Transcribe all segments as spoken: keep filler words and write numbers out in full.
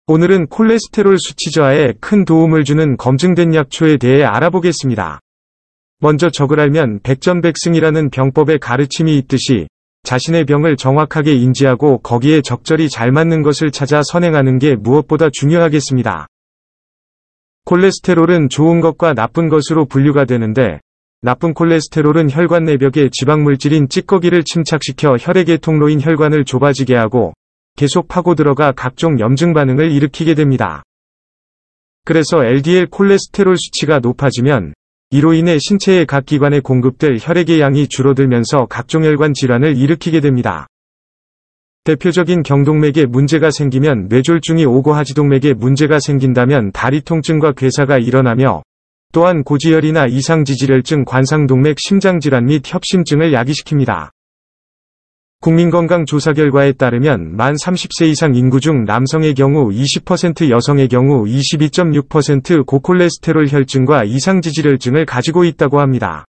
오늘은 콜레스테롤 수치 저하에 큰 도움을 주는 검증된 약초에 대해 알아보겠습니다. 먼저 적을 알면 백전백승이라는 병법의 가르침이 있듯이 자신의 병을 정확하게 인지하고 거기에 적절히 잘 맞는 것을 찾아 선행하는 게 무엇보다 중요하겠습니다. 콜레스테롤은 좋은 것과 나쁜 것으로 분류가 되는데, 나쁜 콜레스테롤은 혈관 내벽의 지방물질인 찌꺼기를 침착시켜 혈액의 통로인 혈관을 좁아지게 하고 계속 파고 들어가 각종 염증 반응을 일으키게 됩니다. 그래서 엘디엘 콜레스테롤 수치가 높아지면 이로 인해 신체의 각 기관에 공급될 혈액의 양이 줄어들면서 각종 혈관 질환을 일으키게 됩니다. 대표적인 경동맥에 문제가 생기면 뇌졸중이 오고 하지동맥에 문제가 생긴다면 다리 통증과 괴사가 일어나며, 또한 고지혈이나 이상지질혈증, 관상동맥, 심장질환 및 협심증을 야기시킵니다. 국민건강조사 결과에 따르면 만 삼십 세 이상 인구 중 남성의 경우 이십 퍼센트, 여성의 경우 이십이 점 육 퍼센트 고콜레스테롤 혈증과 이상지질혈증을 가지고 있다고 합니다.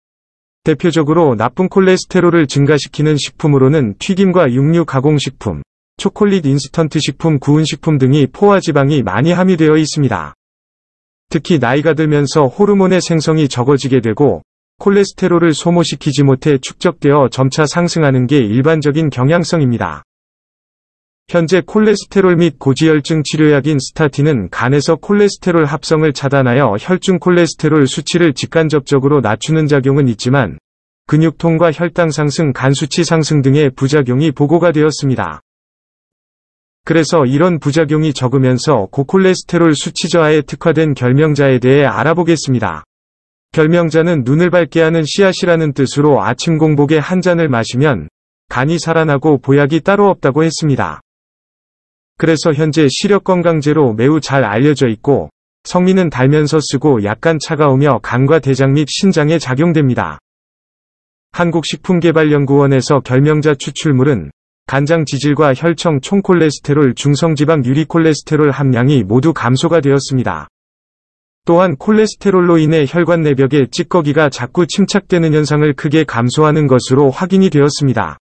대표적으로 나쁜 콜레스테롤을 증가시키는 식품으로는 튀김과 육류 가공식품, 초콜릿, 인스턴트 식품, 구운 식품 등이 포화지방이 많이 함유되어 있습니다. 특히 나이가 들면서 호르몬의 생성이 적어지게 되고 콜레스테롤을 소모시키지 못해 축적되어 점차 상승하는 게 일반적인 경향성입니다. 현재 콜레스테롤 및 고지혈증 치료약인 스타틴은 간에서 콜레스테롤 합성을 차단하여 혈중 콜레스테롤 수치를 직간접적으로 낮추는 작용은 있지만 근육통과 혈당 상승, 간 수치 상승 등의 부작용이 보고가 되었습니다. 그래서 이런 부작용이 적으면서 고콜레스테롤 수치 저하에 특화된 결명자에 대해 알아보겠습니다. 결명자는 눈을 밝게 하는 씨앗이라는 뜻으로 아침 공복에 한 잔을 마시면 간이 살아나고 보약이 따로 없다고 했습니다. 그래서 현재 시력건강제로 매우 잘 알려져 있고 성미는 달면서 쓰고 약간 차가우며 간과 대장 및 신장에 작용됩니다. 한국식품개발연구원에서 결명자 추출물은 간장 지질과 혈청, 총콜레스테롤, 중성지방, 유리콜레스테롤 함량이 모두 감소가 되었습니다. 또한 콜레스테롤로 인해 혈관 내벽에 찌꺼기가 자꾸 침착되는 현상을 크게 감소하는 것으로 확인이 되었습니다.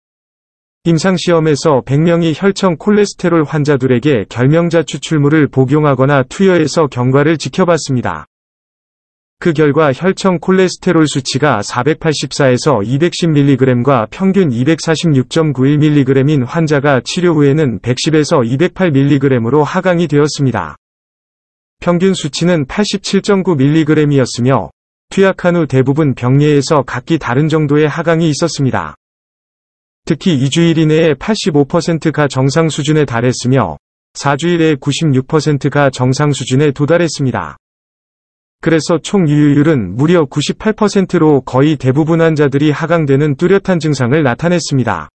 임상시험에서 백 명의 혈청 콜레스테롤 환자들에게 결명자 추출물을 복용하거나 투여해서 경과를 지켜봤습니다. 그 결과 혈청 콜레스테롤 수치가 사백팔십사에서 이백십 밀리그램과 평균 이백사십육 점 구일 밀리그램인 환자가 치료 후에는 백십에서 이백팔 밀리그램으로 하강이 되었습니다. 평균 수치는 팔십칠 점 구 밀리그램이었으며 투약한 후 대부분 병리에서 각기 다른 정도의 하강이 있었습니다. 특히 이 주일 이내에 팔십오 퍼센트가 정상 수준에 달했으며 사 주일 내에 구십육 퍼센트가 정상 수준에 도달했습니다. 그래서 총 유효율은 무려 구십팔 퍼센트로 거의 대부분 환자들이 하강되는 뚜렷한 증상을 나타냈습니다.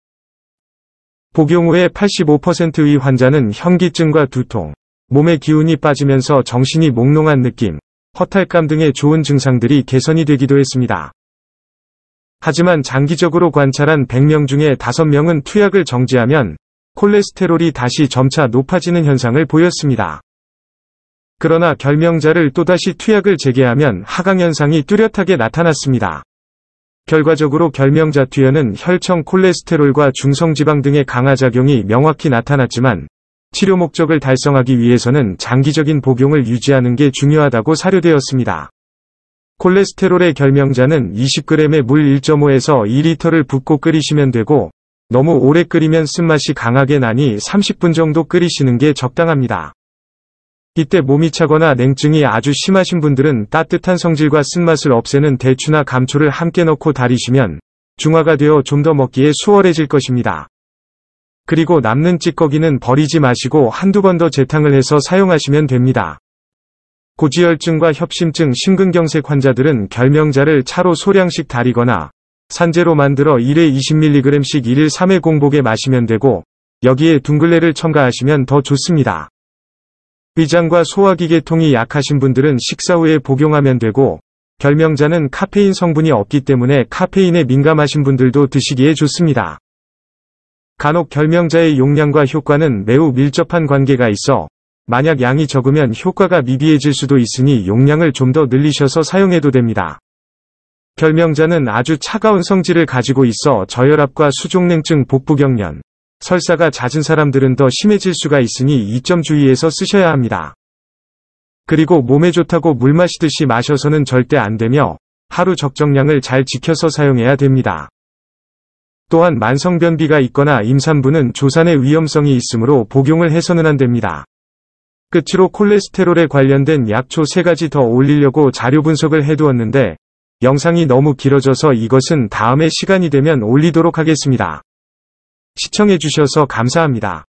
복용 후에 팔십오 퍼센트의 환자는 현기증과 두통, 몸의 기운이 빠지면서 정신이 몽롱한 느낌, 허탈감 등의 좋은 증상들이 개선이 되기도 했습니다. 하지만 장기적으로 관찰한 백 명 중에 다섯 명은 투약을 정지하면 콜레스테롤이 다시 점차 높아지는 현상을 보였습니다. 그러나 결명자를 또다시 투약을 재개하면 하강 현상이 뚜렷하게 나타났습니다. 결과적으로 결명자 투여는 혈청 콜레스테롤과 중성지방 등의 강화작용이 명확히 나타났지만 치료 목적을 달성하기 위해서는 장기적인 복용을 유지하는 게 중요하다고 사료되었습니다. 콜레스테롤의 결명자는 이십 그램의 물 일 점 오에서 이 리터를 붓고 끓이시면 되고 너무 오래 끓이면 쓴맛이 강하게 나니 삼십 분 정도 끓이시는 게 적당합니다. 이때 몸이 차거나 냉증이 아주 심하신 분들은 따뜻한 성질과 쓴맛을 없애는 대추나 감초를 함께 넣고 달이시면 중화가 되어 좀 더 먹기에 수월해질 것입니다. 그리고 남는 찌꺼기는 버리지 마시고 한두 번 더 재탕을 해서 사용하시면 됩니다. 고지혈증과 협심증, 심근경색 환자들은 결명자를 차로 소량씩 달이거나 산재로 만들어 일회 이십 밀리그램씩 일 일 삼 회 공복에 마시면 되고 여기에 둥글레를 첨가하시면 더 좋습니다. 위장과 소화기계통이 약하신 분들은 식사 후에 복용하면 되고 결명자는 카페인 성분이 없기 때문에 카페인에 민감하신 분들도 드시기에 좋습니다. 간혹 결명자의 용량과 효과는 매우 밀접한 관계가 있어 만약 양이 적으면 효과가 미비해질 수도 있으니 용량을 좀 더 늘리셔서 사용해도 됩니다. 결명자는 아주 차가운 성질을 가지고 있어 저혈압과 수족냉증, 복부경련, 설사가 잦은 사람들은 더 심해질 수가 있으니 이 점 주의해서 쓰셔야 합니다. 그리고 몸에 좋다고 물 마시듯이 마셔서는 절대 안 되며 하루 적정량을 잘 지켜서 사용해야 됩니다. 또한 만성변비가 있거나 임산부는 조산의 위험성이 있으므로 복용을 해서는 안 됩니다. 끝으로 콜레스테롤에 관련된 약초 세 가지 더 올리려고 자료 분석을 해두었는데 영상이 너무 길어져서 이것은 다음에 시간이 되면 올리도록 하겠습니다. 시청해주셔서 감사합니다.